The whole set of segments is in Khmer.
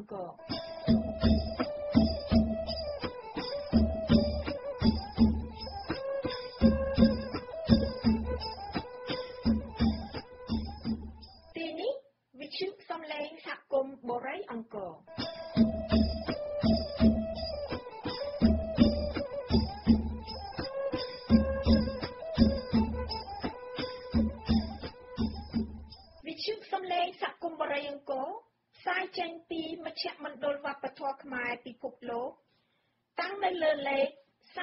Angkor ទីនេះវិទ្យុសំឡេងសហគមន៍បូរ៉ៃអង្គរវិទ្យុសំឡេងសហគមន៍បូរ៉ៃអង្គរផ្សាយចេញពីមជ្ឈមណ្ឌលវប្បធម៌ខ្មែរពិភពលោកតាំងនៅលើលេខ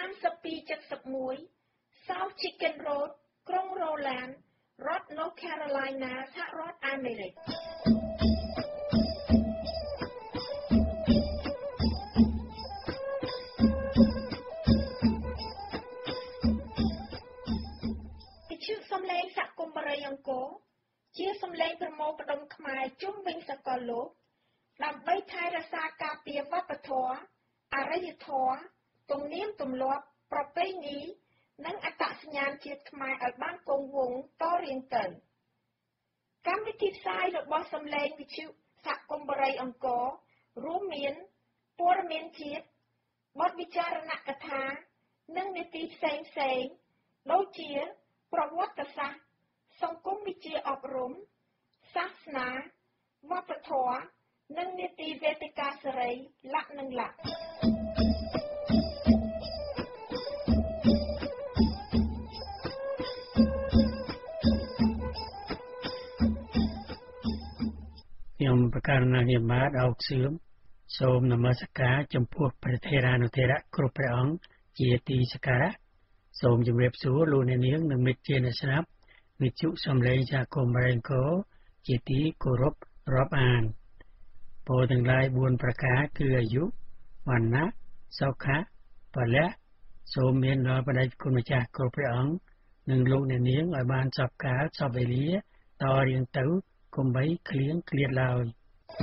3271 South Chicken Road ក្រុង Roland រដ្ឋ North Carolina សហរដ្ឋអាមេរិកវិទ្យុសំឡេងសហគមន៍បូរ៉ៃអង្គរជាសំឡេងប្រមូលផ្ដុំខ្មែរជុំវិញសកលលោកដើម្បីថែរក្សាការពារវប្បធម៌អរិយធម៌ទំនៀមទម្លាប់ប្រពៃណីនិងអត្តសញ្ញាណជាតិខ្មែរឲ្យបានគង់វង្សតរៀងទៅកម្មវិធីផ្សាយរបស់សំឡេងវិទ្យុសហគមន៍បូរ៉ៃអង្គររួមមានព័ត៌មានជាតិបទវិចារណកថានិងនីតិផ្សេងៗដូចជាប្រវត្តិសាស្ត្រសង្គមវិទ្យាអប់រំសាសនាវប្បធម៌និងនីតិវេទិកាសេរីលក្ខនឹងលក្ខខ្ញុំប្រកាសណានាមបាទអោកសឿមសូមនមស្ការចំពោះព្រះថេរានុថេរៈគ្រប់ព្រះអង្គជាទីសក្ការៈសូមជម្រាបសួរលោកអ្នកនាងនិងមិត្តជាអ្នកស្ដាប់វិទ្យុសំឡេងសហគមន៍បូរ៉ៃអង្គរជាទីគោរពរាប់អានពរទាំងឡាយ4ប្រការគឺអាយុវណ្ណៈសុខៈពលៈសូមមានដល់បដិគុណម្ចាស់គ្រប់ព្រះអង្គនិងលោកអ្នកនាងឲ្យបានសពកាលសពវេលាតរៀងទៅកុំបីឃ្លៀងឃ្លាតឡើយ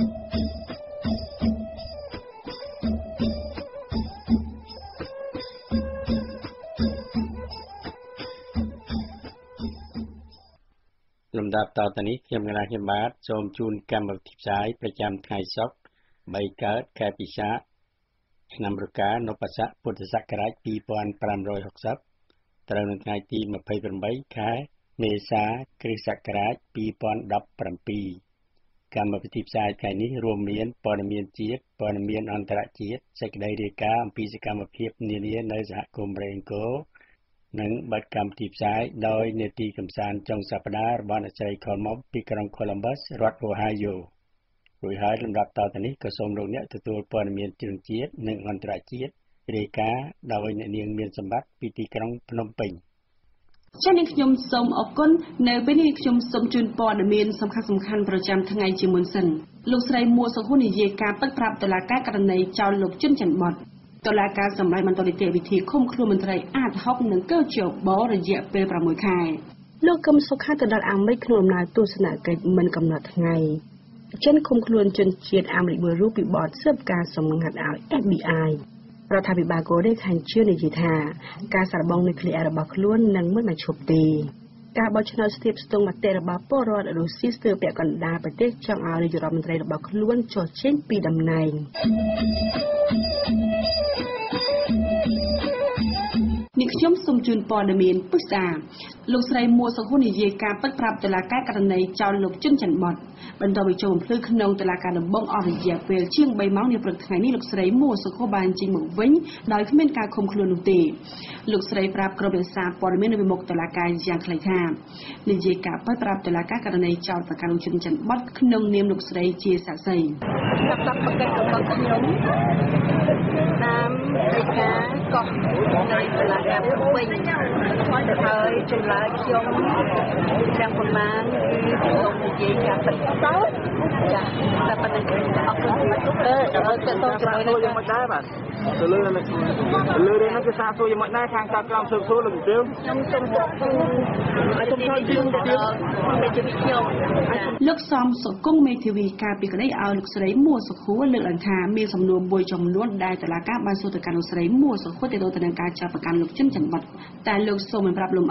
លំដាប់តទៅនេះខ្ញុំកណាខ្ញុំបាទសូមជូនកម្មវិធីផ្សាយប្រចាំថ្ងៃសុក្រ3កើតខែពិសាខឆ្នាំរកានពស័កពុទ្ធសករាជ2560ត្រូវនៅថ្ងៃទី28ខែមេសាគ្រិស្តសករាជ2017កម្មវិធីផ្សាយថ្ងៃនេះរួមមានព័ត៌មានជាតិព័ត៌មានអន្តរជាតិសេចក្តីរាយការណ៍អំពីសកម្មភាពនានានៅសហគមន៍បូរ៉ៃអង្គរនិងបទកម្មវិធីផ្សាយដោយនេតិកម្សាន្តចុងសប្តាហ៍របស់អ្នកស្រីខលមុំពីក្រុង Columbus រដ្ឋ Ohio រួចហើយលំដាប់តទៅនេះក៏សូមលោកអ្នកទទួលព័ត៌មានជាតិនិងអន្តរជាតិរាយការណ៍ដោយអ្នកនាងមានសម្បត្តិពីទីក្រុងភ្នំពេញចា៎នាងខ្ញុំសូមអរគុណនៅពេលនេះខ្ញុំសូមជូនព័ត៌មានសំខាន់ៗប្រចាំថ្ងៃជាមុនសិនលោកស្រីមួសុហ៊ុននិយាយការពិតប្រាប់តុលាការករណីចោលលោកជុនច័ន្ទបតតុលាការសម្រេចបន្តនីតិវិធីឃុំខ្លួនមន្ត្រីអាត60និងកោជបរយៈពេល6ខែលោកកឹមសុខាទៅដល់អាមេរិកក្នុងដំណើរទស្សនកិច្ចមិនកំណត់ថ្ងៃចិនឃុំខ្លួនជនជាតិអាមេរិកមួយរូបពីបទស៊ើបការសម្ងាត់ឲ្យ FBI រដ្ឋាភិបាលកូរ៉េខាងជឿននិយាយថាការសាកល្បងនុយក្លេអ៊ែររបស់ខ្លួននឹងមិនបញ្ឈប់ទេការបោះឆ្នោតស្ទាបស្ទង់មតិរបស់ពលរដ្ឋរុស្ស៊ីស្ទើរពាក់កណ្ដាលប្រទេសចង់ឲ្យនាយករដ្ឋមន្ត្រីរបស់ខ្លួនចុះចេញពីតំណែងនេះខ្ញុំសូមជូនព័ត៌មានពិស្ដាលោកស្រីមួសុហ៊ុននិយាយការពិតប្រាប់តុលាការករណីចោលលោកជុនច័ន្ទបតបន្ទាប់ពីចូលបំភ្លឺក្នុងតុលាការដំបងអស់រយៈពេលជាង3ម៉ោងនាព្រឹកថ្ងៃនេះលោកស្រីមួសុហ៊ុនបានចេញមកវិញដោយគ្មានការឃុំខ្លួននោះទេលោកស្រីប្រាប់ក្រុមប្រឹក្សាព័ត៌មាននៅមុខតុលាការយ៉ាងខ្លីថានិយាយការពិតប្រាប់តុលាការករណីចោលប្រកាសលោកជុនច័ន្ទបតក្នុងនាមលោកស្រីជាសាក្សីតាមប្រកាសរបស់ខ្ញុំតាមដីកាកោះនៃតុលាការវិញហើយចម្លើយខ្ញុំទាំងប៉ុន្មានគឺខ្ញុំនិយាយការពិតទៅចាតែប៉ុណ្្នឹងអរគុណដល់ទៅសូមជំនួយយ៉ាងម៉េចដែរបាទទៅលើរឿងនេះគឺសារសួរយ៉ាងម៉េចដែរខាងការក្រមស៊ើបសួរលោកជំទាវខ្ញុំសូមអរគុណសូមថយជើងទៅមេធាវីខ្ញុំលោកសំសុគង្គមេធាវីការពីក្តីឲ្យលោកស្រីមួសុខួរលើកឡើងថាមានសំណួរមួយចំនួនដែលតុលាការបានសួរទៅកាន់លោកស្រីមួសុខួរទាក់ទងទៅនឹងការចាប់ប្រកាន់លោកជុនច័ន្ទបតតែលោកសូមមិនប្រាប់លំអិតទេព្រោះ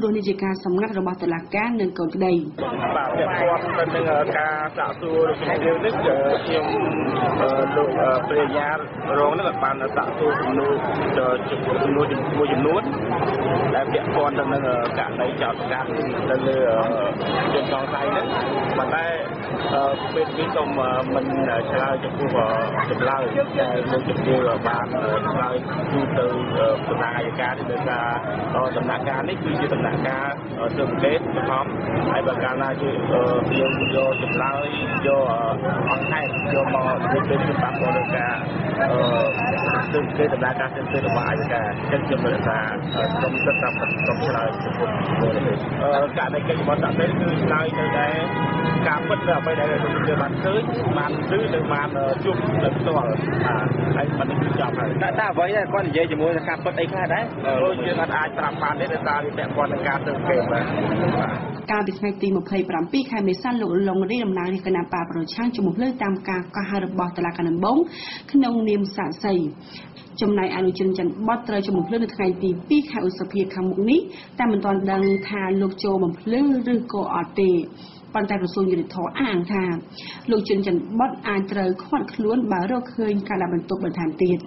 ព្រោះនេះជាការសម្ងាត់របស់តុលាការនិងកូនក្តីបាទពាក់ព័ន្ធទៅនឹងការសាកសួររបស់យើងនេះខ្ញុំលោកព្រះញ្ញារងនឹងបានសាកសួរចំនួនចំនួនដែលពាក់ព័ន្ធទៅនឹងករណីចោទប្រកាន់ទៅលើជនសង្ស័យនេះប៉ុន្តែពេលនេះសូមមិនឆ្លើយចំពោះចម្លើយដែលលោកជំទាវបានឆ្លើយជូនទៅដំណាងអัยការដោយសារដំណាក់កាលនេះគឺជាដំណាក់កាលស៊ើបអង្កេតបឋមហើយបើកាលណាជាយើងយកចម្លើយយកអង្កេតយកមកនិយាយពីតាមពលការស៊ើបអង្កេតដំណាក់កាលស៊ើបអង្កេតរបស់អัยការចឹងខ្ញុំមើលថាខ្ញុំគិតថាខ្ញុំឆ្លើយចំពោះករណីកិច្ចរបស់សាស្ត្រគឺឆ្លើយទៅតែការពិតនៅអ្វីដែលខ្ញុំបានឃើញបានឮទៅបានជួបទៅផ្ទាល់ហើយមិនគឺចប់ហើយតែអ្វីដែលគាត់និយាយជាមួយនឹងការពិតអីខ្លះដែរព្រោះយើងអាចប្រាប់បានទេដោយសារវាពាក់ព័ន្ធនឹងការស៊ើបអង្កេតបាទកាលពីថ្ងៃទី27ខែមេសាលោកលងរីតំណាងរាជគណៈបកប្រឆាំងជំនួសលើតាមការកោះហៅរបស់តុលាការដំបងក្នុងនាមសាក្សីចំណែកអនុជនច័ន្ទបតត្រូវជំនុំភ្លឺនៅថ្ងៃទី2ខែឧសភាខាងមុខនេះតែមិនទាន់ដឹងថាលោកចូលបំភ្លឺឬក៏អត់ទេប៉ុន្តែក្រសួងយុតិធម៌អះអាងថាលោកជនច័ន្ទបតអាចត្រូវឃាត់ខ្លួនបើរកឃើញការដាក់បន្ទុកបន្ថែមទៀត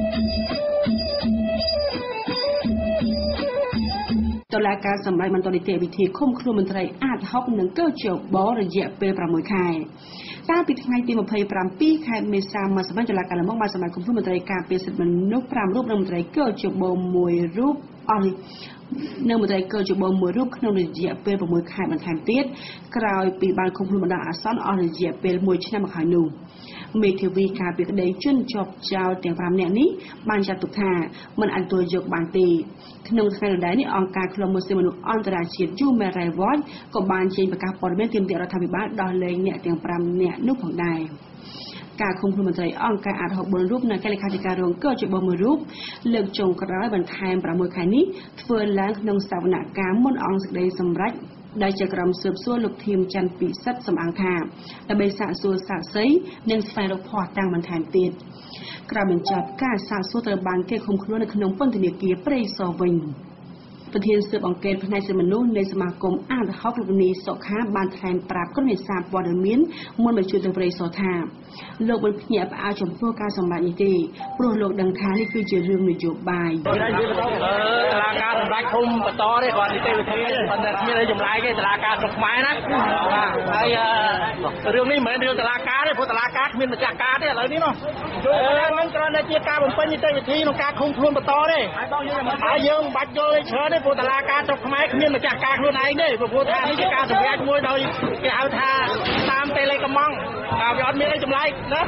តុលាការសម្ដែងបន្តនីតិវិធីឃុំខ្លួនមន្ត្រីអាត60និងកោជបរយៈពេល6ខែកាលពីថ្ងៃទី27ខែមេសាមកសម្ដែងតុលាការឡើងបានសម្ដែងឃុំខ្លួនមន្ត្រីការពារសិទ្ធិមនុស្ស5រូបនិងមន្ត្រីកោជប1រូបអស់នៅមន្ត្រីកោជប1រូបក្នុងរយៈពេល6ខែបន្ថែមទៀតក្រោយពីបានឃុំខ្លួនបណ្ដោះអាសន្នអស់រយៈពេល1ឆ្នាំមកហើយនោះមេធាវីការពីក្តីជនជាប់ចោលទាំង5នាក់នេះបានចាត់ទុកថាមិនអាចទទួលយកបានទេក្នុងថ្ងៃដដែលនេះអង្គការឃ្លាំមើលសិទ្ធិមនុស្សអន្តរជាតិ Human Rights Watch ក៏បានចេញប្រកាសព័ត៌មានទាមទាររដ្ឋាភិបាលដោះលែងអ្នកទាំង5នាក់នោះផងដែរការឃុំខ្លួនមន្ត្រីអង្គការអាត64រូបនិងកិច្ចលេខាធិការរងកោជប1រូបលើកចុងក្រោយបន្ថែម6ខែនេះធ្វើឡើងក្នុងសវនកម្មមុនអង្គសេចក្តីសម្រេចដែលជាក្រុមស៊ើបសួរលោកធៀមច័ន្ទពិសិដ្ឋសំអាងថាដើម្បីសាកសួរសាក្សីនិងស្វែងរកភស្តុតាងបន្ថែមទៀតក្រោយបញ្ចប់ការសាកសួរត្រូវបានគេឃុំខ្លួននៅក្នុងពន្ធនាគារព្រៃសរវិញប្រធានស៊ើបអង្កេតផ្នែកសិទ្ធិមនុស្សនៃសមាគមអាត60លោកនីសុខាបានថ្លែងប្រាប់ក្រុមនេសាទព័ត៌មានមុនបញ្ជូនទៅព្រៃសរថាលោកមិនភ្ញាក់ផ្អើលចំពោះការសម្ដែងនេះទេព្រោះលោកដឹងថានេះគឺជារឿងនយោបាយតុលាការសម្ដែងឃុំបន្តទេគាត់នីតិវិធីប៉ុន្តែគ្មានអីចម្លែកទេតុលាការស្រុកខ្មែរណាហើយរឿងនេះមិនមែនរឿងតុលាការទេព្រោះតុលាការគ្មានម្ចាស់ការទេឥឡូវនេះនោះមិនគ្រាន់តែជាការបំពេញនីតិវិធីក្នុងការឃុំខ្លួនបន្តទេហើយយើងមិនបាច់យល់អីច្រើនទេព្រោះតុលាការស្រុកខ្មែរគ្មានម្ចាស់ការខ្លួនឯងទេព្រោះថានេះជាការសម្រេចមួយដោយគេហៅថាតាមតេឡេកំងវាអត់មានអីចម្លែកណា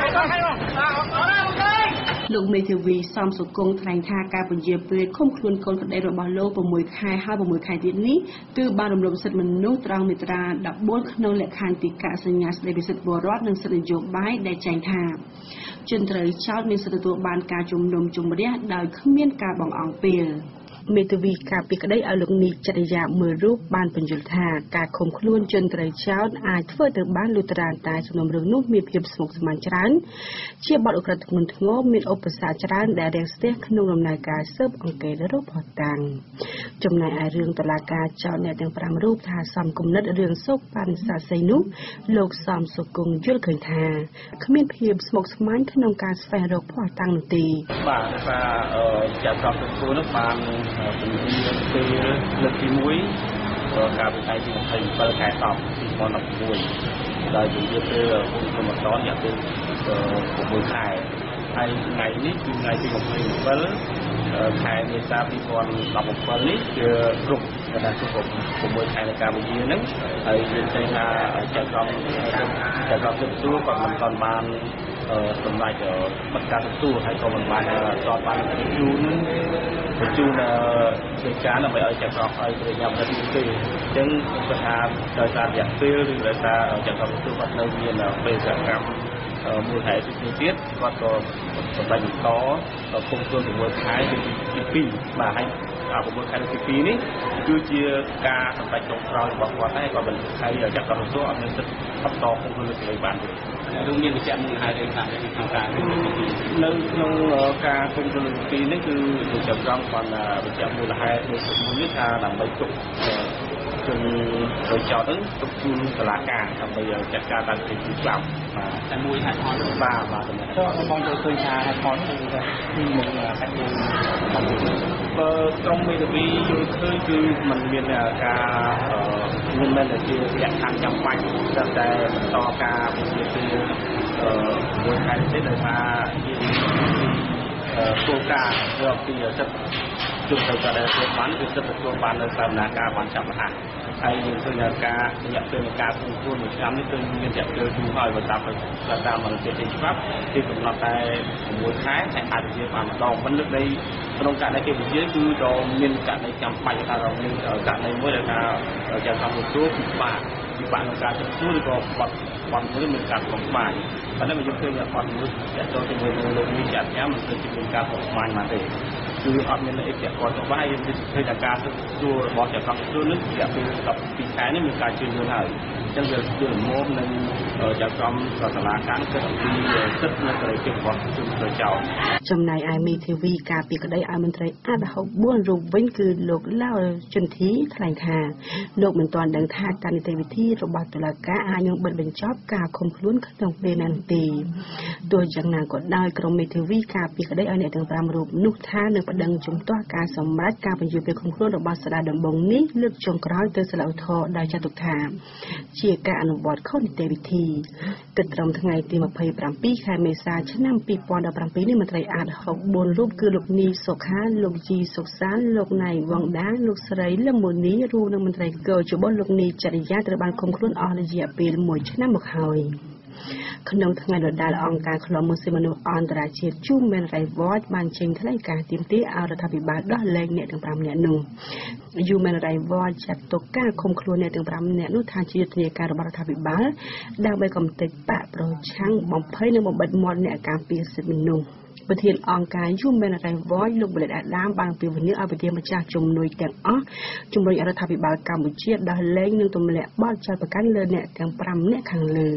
លោកមេធាវីសំសុគង្គថ្លែងថាការពន្យាពេលឃុំខ្លួនកូនក្តីរបស់លោក6ខែហើយ6ខែទៀតនេះគឺបានរំលោភសិទ្ធិមនុស្សត្រង់មាត្រា14ក្នុងលក្ខន្តិកសញ្ញាស្តីពីសិទ្ធិពលរដ្ឋនិងសិទ្ធិនយោបាយដែលចែងថាជនត្រូវចោទមានសិទ្ធិទទួលបានការជំនុំជម្រះដោយគ្មានការបង្អង់ពេលមេធាវីការពីក្តីឲ្យលោកនីចរិយាមើលរូបបានបញ្យល់ថាការឃុំខ្លួនជនត្រូវចោទអាចធ្វើទៅបានលុះត្រាតែសំណុំរឿងនោះមានភាពស្មុគស្មាញច្រើនជាបទឧក្រិដ្ឋធ្ងន់ធ្ងរមានឧបសគ្គច្រើនដែលរាំងស្ទះក្នុងដំណើរការស៊ើបអង្កេតរកភស្តុតាងចំណែកឯរឿងតុលាការចោទអ្នកទាំង5រូបថាសំគំនិតរឿងសោកប៉ាន់សាស័យនោះលោកសំសុគង្គយល់ឃើញថាគ្មានភាពស្មុគស្មាញក្នុងការស្វែងរកភស្តុតាងនោះទេបាទថាចាប់ចាប់ទទួលនោះបានជំនាញពេលលើកទី1ការវិស័យទី27ខែ10 2016ដែលជាពេលគុំកម្មកររយៈពេល6ខែហើយថ្ងៃនេះគឺថ្ងៃទី27ខែមេសា2017នេះគឺគ្រប់កណ្ដាល6ខែនៃការវិជាហ្នឹងហើយយើងឃើញថាចៅក្រមទទួលគាត់មិនទាន់បានសម្រាប់បទការទទួលហើយក៏មិនបានស្របបានបញ្ជូនជាការដើម្បីឲ្យចៅក្រមឲ្យប្រញាប់ទៅទេអញ្ចឹងគាត់ថាដោយសាររយៈពេលឬដោយសារចៅក្រមទទួលគាត់នៅមានពេលសកម្មមូលហេតុទៀតគាត់ក៏សម្រាប់បន្តគុំខ្លួន6ខែទី2បាទហើយ6ខែទី2នេះគឺជាការសម្រេចចុងក្រោយរបស់គាត់ហើយក៏មិនហើយចៅក្រមទទួលអត់មានសិទ្ធិបន្តគុំខ្លួនលើកបានទេលោកមានវិជ្ជាមូលហេតុអីខ្លះនៅក្នុងការនៅក្នុងការគុំទលទីនេះគឺលោកចាប់រងគាត់វិជ្ជាមូលហេតុមួយនេះថាដើម្បីទុកគឺដោយចោតទៅទុកជូនសាលាការដើម្បីចាត់ការតាមពីច្បាប់តែមួយហេតុផលបាទក៏បងចូលឃើញថាហេតុផលគឺនឹងកាត់យើងក្រុមមេធាវីយល់ឃើញគឺมันមានការមិនមែនជាលក្ខខណ្ឌចាំបាច់តែបន្តការវិជាមួយខែទៀតដោយសារគោលការណ៍យកពីសិទ្ធិជួបទៅការទទួលបានគឺសិទ្ធិទទួលបាននៅដំណើរការបានចាប់ផ្ដើមហើយយើងឃើញការរយៈពេលនៃការសង្គ្រោះមួយឆ្នាំនេះគឺមានរយៈពេលយូរហើយបើតាមមតិទេច្បាប់គឺកំណត់តែ6ខែតែអាចវិជាបានម្ដងប៉ុន្តែលើកដីក្នុងករណីគេវិជាគឺដល់មានករណីចាំបាច់ថាเราមានករណីមួយដែលថាចាំតាមទទួលពិបាកក្នុងការទទួលឬក៏បាត់មួយមានការខុសច្បាប់ប៉ុន្តែយើងឃើញថាបាត់មួយតែចូលជាមួយនឹងលោកនេះចាត់ញ៉ាំមិនឃើញជាការខុសច្បាប់មកទេគឺអត់មានអីជាគាត់ទៅបាយយើងឃើញថាការទទួលរបស់ចាត់ទទួលនេះរយៈពេល12ខែនេះមានការជឿនលឿនហើយអញ្ចឹងវាលំមនឹងចាត់កំសាលាការគិតអំពីសិទ្ធិនៃសេរីភាពរបស់ជនប្រជាជនចំណែកឯមេធាវីការពីក្តីឲ្យមន្ត្រីអាត64រូបវិញគឺលោកឡាវជន្ធីថ្លែងថាលោកមិនទាន់ដឹងថាការនីតិវិធីរបស់តុលាការអាចនឹងបិទបញ្ចប់ការឃុំខ្លួនក្នុងពេលណានោះទេទោះយ៉ាងណាក៏ដោយក្រុមមេធាវីការពីក្តីឲ្យអ្នកទាំង5រូបនោះថានឹងប្តឹងជំទាស់ការសម្រេចការបញ្ជាពេលឃុំខ្លួនរបស់សាលាដំបងនេះលើកចុងក្រោយទៅសាលាឧទ្ធរណ៍ដោយចាត់ទុកថាជាការអនុវត្តខុសនីតិវិធីគិតត្រឹមថ្ងៃទី27ខែមេសាឆ្នាំ2017នេះមន្ត្រីអាត64រូបគឺលោកនីសុខាលោកជីសុកសានលោកណៃវងដាលោកស្រីលឹមមូនីរួមនឹងមន្ត្រីកោជបលោកនីចរិយាត្រូវបានឃុំខ្លួនអស់រយៈពេល1ឆ្នាំមកហើយក្នុងថ្ងៃដដែលអង្គការឃ្លាំមើលសិទ្ធិមនុស្សអន្តរជាតិ Human Rights Watch បានចេញថ្លែងការណ៍ទាមទារឲ្យរដ្ឋាភិបាលដោះលែងអ្នកទាំង5នាក់នោះ Human Rights Watch ចាត់ទុកការឃុំខ្លួនអ្នកទាំង5នាក់នោះថាជាយុទ្ធនាការរបស់រដ្ឋាភិបាលដើម្បីកំទេចបកប្រឆាំងបំភ័យនិងបំបិទមាត់អ្នកការពារសិទ្ធិមនុស្សប្រធានអង្គការ Human Rights Watch លោកវ៉ាលិតអាដាមបានពន្យល់ឲ្យប្រធានម្ចាស់ជំនួយទាំងអស់ជំរុញរដ្ឋាភិបាលកម្ពុជាដោះលែងនិងទម្លាក់បទចោទប្រកាន់លើអ្នកទាំង5នាក់ខាងលើ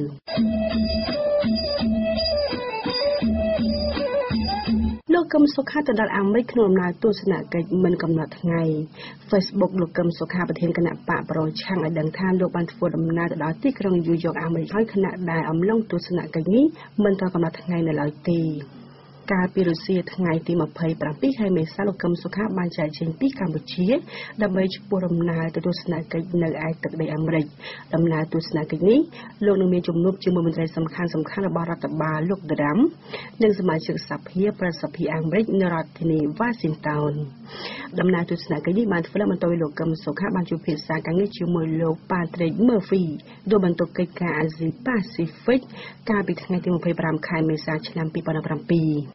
លោកកឹមសុខាទៅដល់អាមេរិកក្នុងដំណើរទស្សនកិច្ចមិនកំណត់ថ្ងៃ Facebook លោកកឹមសុខាប្រធានគណៈបកប្រឆាំងឲ្យដឹងថាលោកបានធ្វើដំណើរទៅដល់ទីក្រុងញូវយ៉កអាមេរិកហើយខណៈដែលអំឡុងទស្សនកិច្ចនេះមិនទាន់កំណត់ថ្ងៃនៅឡើយទេកាលពីរុស្ស៊ីថ្ងៃទី27ខែមេសាលោកកឹមសុខាបានចែកចេញពីកម្ពុជាដើម្បីឆ្ពោះដំណើរទៅទស្សនកិច្ចនៅឯទឹកដីអាមេរិកដំណើរទស្សនកិច្ចនេះលោកនឹងមានជំនួបជាមួយមន្ត្រីសំខាន់ៗរបស់រដ្ឋបាលលោកដរាំនិងសមាជិកសភាប្រសិទ្ធិអាមេរិកនៅរដ្ឋធានី Washington ដំណើរទស្សនកិច្ចនេះបានធ្វើឡើងបន្ទាប់ពីលោកកឹមសុខាបានជួបភាសាការងារជាមួយលោក Patrick Murphy ដោយបន្ទុកកិច្ចការអាស៊ីប៉ាស៊ីហ្វិកកាលពីថ្ងៃទី25ខែមេសាឆ្នាំ2017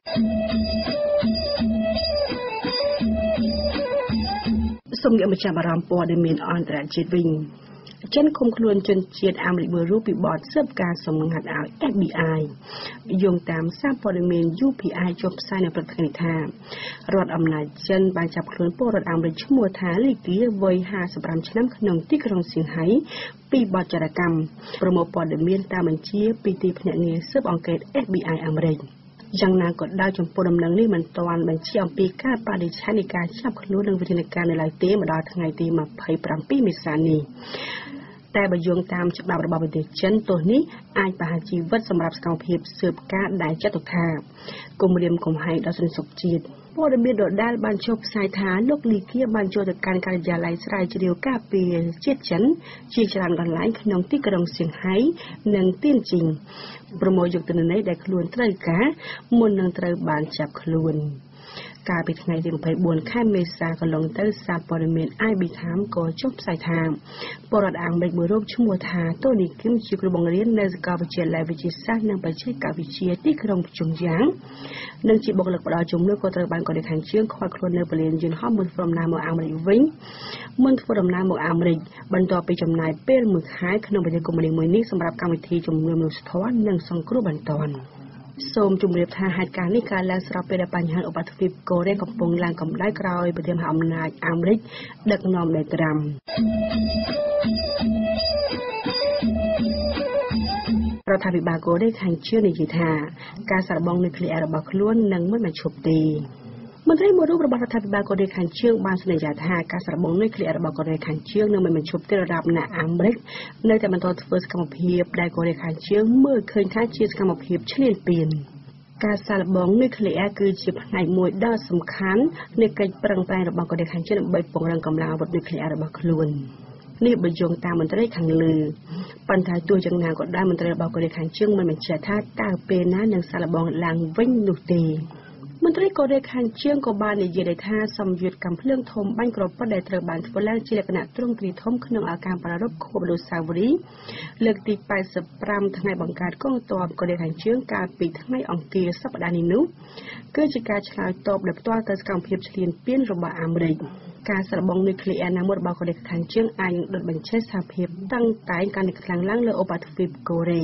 សូមងាកមកចាប់អារម្មណ៍ព័ត៌មានអន្តរជាតិវិញចិនឃុំខ្លួនជនជាតិអាមេរិកមួយរូបពីបទស៊ើបការសម្ងាត់ឲ្យ FBI យោងតាមសារព័ត៌មាន UPI ចុះផ្សាយនៅព្រឹកថ្ងៃថារដ្ឋអំណាចចិនបានចាប់ខ្លួនពលរដ្ឋអាមេរិកឈ្មោះថាលីគីវ័យ55ឆ្នាំក្នុងទីក្រុងសៀងហៃពីបទចរកម្មប្រមូលព័ត៌មានតាមបញ្ជាពីទីភ្នាក់ងារស៊ើបអង្កេត FBI អាមេរិកយ៉ាងណាក៏ដោយចំពោះដំណឹងនេះមិនទាន់បញ្ជាអំពីការបដិឆេទនៃការចាប់ខ្លួននិងវិធានការនៅឡើយទេមកដល់ថ្ងៃទី27មេសានេះតែបើយោងតាមច្បាប់របស់ប្រទេសចិនទោសនេះអាចប្រហារជីវិតសម្រាប់សកម្មភាពស៊ើបការដែលចាត់ទុកថាគំរាមកំហែងដល់សន្តិសុខជាតិព័ត៌មានដដែលបានចុះផ្សាយថាលោកលីគៀបានចូលទៅកាន់ការិយាល័យស្រាវជ្រាវការពារជាតិចិនជាច្រើនកន្លែងក្នុងទីក្រុងសៀងហៃនិងទៀនជីងប្រមូលយកទិន្នន័យដែលខ្លួនត្រូវការមុននឹងត្រូវបានចាប់ខ្លួនកាលពីថ្ងៃទី24ខែមេសាកន្លងទៅសារព័ត៌មាន IB Times ក៏ចុះផ្សាយថាពលរដ្ឋអាមេរិកមួយរូបឈ្មោះថាតូនីគឹមជាគ្រូបង្រៀននៅសាកលវិទ្យាល័យវិទ្យាសាស្ត្រនិងបច្ចេកវិទ្យាទីក្រុងជុងយ៉ាងនិងជាបុគ្គលិកផ្ដល់ជំនួយក៏ត្រូវបានកោះខាងជើងឃាត់ខ្លួននៅពលានយន្តហោះមុនធ្វើដំណើរមកអាមេរិកវិញមុនធ្វើដំណើរមកអាមេរិកបន្ទាប់ពីចំណាយពេល1ខែក្នុងប្រទេសកុម្មុយនីសមួយនេះសម្រាប់កម្មវិធីជំនួយមនុស្សធម៌និងសង្គ្រោះបន្ទាន់សូមជម្រាបថាហេតុការណ៍នេះកើតឡើងស្របពេលដែលបញ្ហាឧបទ្វីបកូរ៉េកំពុងឡើងកម្ដៅក្រោយប្រធានមហាអំណាចអាមេរិកដឹកនាំដោយត្រាំរដ្ឋាភិបាលកូរ៉េខាងជើងនិយាយថាការសាកល្បងនុយក្លេអ៊ែររបស់ខ្លួននឹងមិនបញ្ឈប់ទេមន្ត្រីមួយរូបរបស់រដ្ឋាភិបាលកូរ៉េខាងជើងបានសន្យាថាការសាកល្បងនុយក្លេអ៊ែររបស់កូរ៉េខាងជើងនឹងមិនបញ្ឈប់ទេដរាបណាអាមេរិកនៅតែបន្តធ្វើសកម្មភាពដែលកូរ៉េខាងជើងមើលឃើញថាជាសកម្មភាពឈ្លានពានការសាកល្បងនុយក្លេអ៊ែរគឺជាផ្នែកមួយដ៏សំខាន់នៃកិច្ចប្រឹងប្រែងរបស់កូរ៉េខាងជើងដើម្បីពង្រឹងកម្លាំងអាវុធនុយក្លេអ៊ែររបស់ខ្លួននេះបើយោងតាមមន្ត្រីខាងលើប៉ុន្តែទោះយ៉ាងណាក៏ដោយមន្ត្រីរបស់កូរ៉េខាងជើងមិនបញ្ជាក់ថាតើពេលណានឹងសាកល្បងឡើងវិញនោះទេមន្ត្រីកូរ៉េខាងជើងក៏បាននិយាយថាសម្ពាធកាំភ្លើងធំបាញ់ក្រពុតដែលត្រូវបានធ្វើឡើងជាលក្ខណៈទ្រង់ទ្រាយធំក្នុងឱកាសប្រារព្ធខួបអនុស្សាវរីយ៍លើកទី85ថ្ងៃបង្កើតកងទ័ពកូរ៉េខាងជើងកាលពីថ្ងៃអង្គារសប្តាហ៍នេះនោះគឺជាការឆ្លើយតបដោយផ្ទាល់ទៅសកម្មភាពឈ្លានពានរបស់អាមេរិកការសាកល្បងនុយក្លេអ៊ែរណាមួយរបស់កូរ៉េខាងជើងអាចនឹងដុតបញ្ឆេះសហភាពតាំងតែងកាន់តែខ្លាំងឡើងលើឧបទ្វីបកូរ៉េ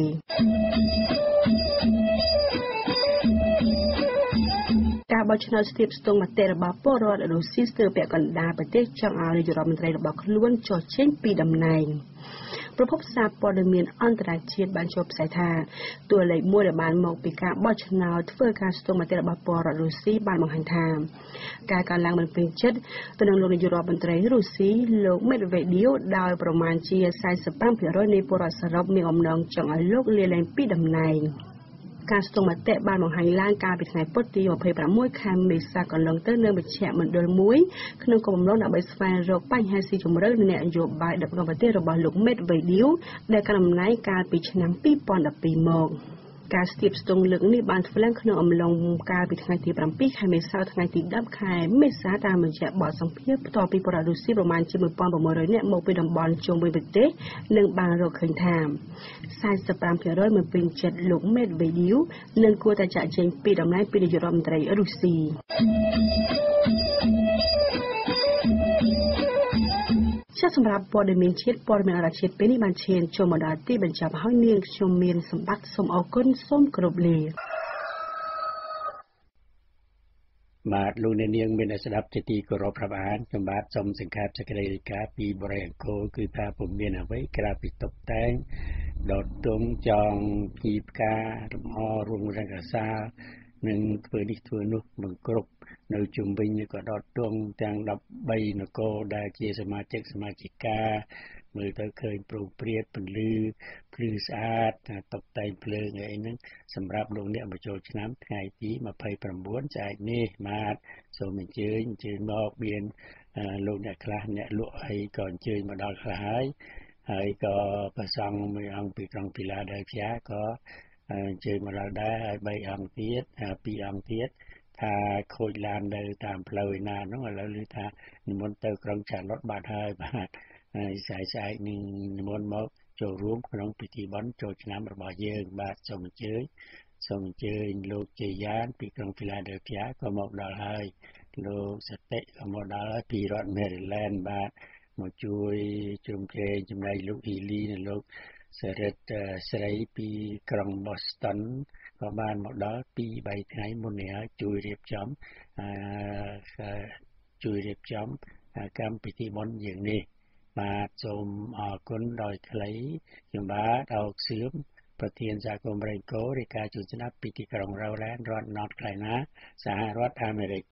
ការបោះឆ្នោតស្ទាបស្ទង់មតិរបស់ពលរដ្ឋរុស្ស៊ីស្ទើរពាក់កណ្ដាលប្រទេសចង់ឲ្យនាយករដ្ឋមន្ត្រីរបស់ខ្លួនចុះចេញពីតំណែងប្រភពសារព័ត៌មានអន្តរជាតិបានចុះផ្សាយថាតួលេខមួយដែលបានមកពីការបោះឆ្នោតធ្វើការស្ទង់មតិរបស់ពលរដ្ឋរុស្ស៊ីបានបង្ហាញថាការកើនឡើងមិនពេញចិត្តទៅនឹងលោកនាយករដ្ឋមន្ត្រីរុស្ស៊ីលោកមេដវេឌីវដោយប្រមាណជា 45% នៃពលរដ្ឋសរុបមានអំណងចង់ឲ្យលោកលាលែងពីតំណែងការស្ទង់មតិបានបង្ហាញឡើងកាលពីថ្ងៃពុធទី26ខែមេសាកន្លងទៅនៅមជ្ឈមណ្ឌលមួយក្នុងគោលបំណងដើម្បីស្វែងរកបញ្ហាស៊ីជម្រៅនៃនយោបាយដឹកនាំប្រទេសរបស់លោកមេដវេឌីវដែលកាន់តំណែងកាលពីឆ្នាំ2012មកការស្ទាបស្ទង់លើកនេះបានធ្វើឡើងក្នុងអំឡុងកាលពីថ្ងៃទី7ខែមេសាថ្ងៃទី10ខែមេសាតាមរយៈបទសម្ភាសន៍ផ្ទាល់ពីបរិយារុស្ស៊ីប្រមាណជា 1,600 នាក់មកពីតំបន់ជុំវិញប្រទេសនិងបានរកឃើញថា 45% មិនពេញចិត្តលោកមេដវេឌីវនិងគួរតែចាកចេញពីតំណែងពីនាយករដ្ឋមន្ត្រីរុស្ស៊ីសម្រាប់ព័ត៌មានជាតិព័ត៌មានអន្តរជាតិពេលនេះបានឈានចូលមកដល់ទីបញ្ចប់ហើយនាងខ្ញុំមានសម្បត្តិសូមអរគុណសូមគោរពលាបាទលោកអ្នកនាងមានស្ដាប់ជាទីគោរពរាប់អានខ្ញុំបាទសូមសង្ខេបសេចក្តីរាយការណ៍ពីបរិយាអង្គរគឺថាពុំមានអ្វីក្រៅពីតុបតែងដុតទង់ចងគីផ្កាលំអរួងរង្កាសានឹងធ្វើនេះធ្វើនោះមិនគ្រប់នៅជុំវិញក៏ដតទង់ទាំង13នគរដែលជាសមាជិកាមើលទៅឃើញប្រុងព្រាតពន្លឺភ្លឺស្អាតតុបតែងភ្លើងអីហ្នឹងសម្រាប់លោកអ្នកបញ្ចូលឆ្នាំថ្ងៃទី29ស្អែកនេះបាទសូមអញ្ជើញមកមានលោកអ្នកខ្លះអ្នកលក់អីក៏អញ្ជើញមកដល់ខ្លះហើយក៏ប្រសង់មួយអង្គពីក្រុងពីឡាដែលហ្វីយ៉ាក៏អញ្ជើញមកដល់ដែរហើយ3អង្គទៀត2អង្គទៀតថាខូចឡាននៅតាមផ្លូវឯណាហ្នឹងឥឡូវឮថានិមន្តទៅក្រុងឆាឡុតបាត់ហើយបាទហើយស្អែកនឹងនិមន្តមកចូលរួមក្នុងពិធីបុណ្យចូលឆ្នាំរបស់យើងបាទសូមអញ្ជើញលោកជ័យយ៉ានពីក្រុងហ្វីឡាដែលហ្វីយ៉ាក៏មកដល់ហើយលោកសតិក៏មកដល់ហើយពីរដ្ឋ Maryland បាទមកជួយជុំជែកចំណែកលោកអ៊ីលីនិងលោកសរិទ្ធស្រីពីក្រុង Boston ក៏បានមកដល់ 2-3 ថ្ងៃមុននេះហើយជួយរៀបចំកម្មពិធីបុណ្យយើងនេះបាទសូមអរគុណដោយខ្លីខ្ញុំបាទអោកសឿមប្រធានសហគមន៍បរិយារាយការណ៍ជូនស្ដាប់ពីទីក្រុង Rowland រដ្ឋ North Carolina សហរដ្ឋអាមេរិក